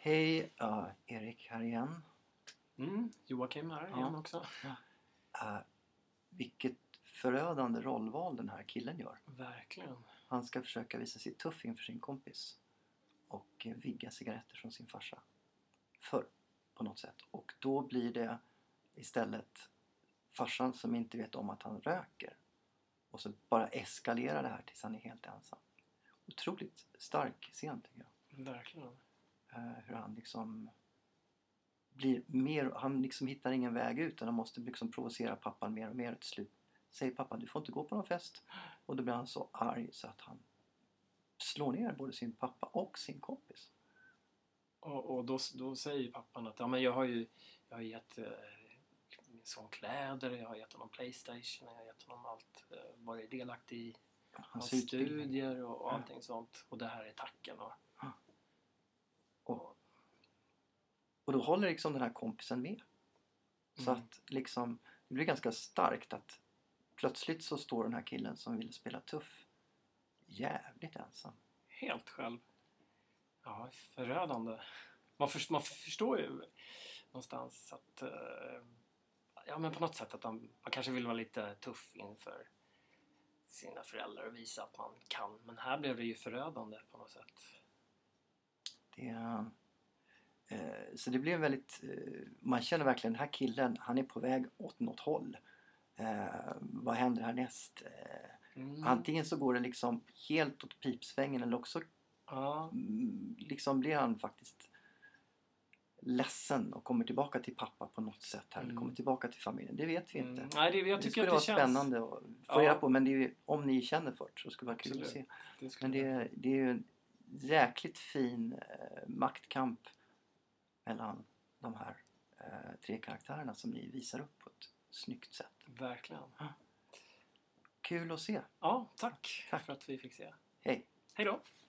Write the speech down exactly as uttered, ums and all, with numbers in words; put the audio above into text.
Hej, uh, Erik här igen. Mm, Joakim här Ja. igen också. Uh, vilket förödande rollval den här killen gör. Verkligen. Han ska försöka visa sig tuff inför sin kompis. Och uh, vigga cigaretter från sin farsa. För på något sätt. Och då blir det istället farsan som inte vet om att han röker. Och så bara eskalerar det här tills han är helt ensam. Otroligt stark scen tycker jag. Verkligen. Uh, hur han liksom blir mer, han liksom hittar ingen väg ut utan han måste liksom provocera pappan mer och mer till slut. Säger pappa, du får inte gå på någon fest. Och då blir han så arg så att han slår ner både sin pappa och sin kompis. Och, och då, då säger pappan att ja, men jag har ju jag har gett eh, min son kläder, jag har gett honom Playstation, jag har gett honom allt, eh, varit delaktig i hans, hans studier och, och allting sånt. Och det här är tacken. Och, och, och då håller liksom den här kompisen med. Så Mm. att liksom, det blir ganska starkt att plötsligt så står den här killen som ville spela tuff jävligt ensam. Helt själv. Ja, förödande. Man, för, man förstår ju någonstans att eh, ja, men på något sätt att han, man kanske vill vara lite tuff inför sina föräldrar och visa att man kan. Men här blev det ju förödande på något sätt. Det eh, så det blev väldigt eh, man känner verkligen den här killen, han är på väg åt något håll. Eh, vad händer härnäst? Eh, Mm. Antingen så går det liksom helt åt pipsvängen eller också Ja. mm, liksom blir han faktiskt ledsen och kommer tillbaka till pappa på något sätt här. Mm. Eller kommer tillbaka till familjen. Det vet vi inte. Mm. Nej, det, jag det tycker skulle att det vara känns spännande att få Ja. reda på. Men det är ju, om ni känner för det så skulle det vara kul att Absolut. se. Det skulle Men det, är- det är ju en jäkligt fin eh, maktkamp mellan de här eh, tre karaktärerna som ni visar upp på ett snyggt sätt. verkligen. Kul att se. Ja, tack, Tack. för att vi fick se. Hej! Hej då!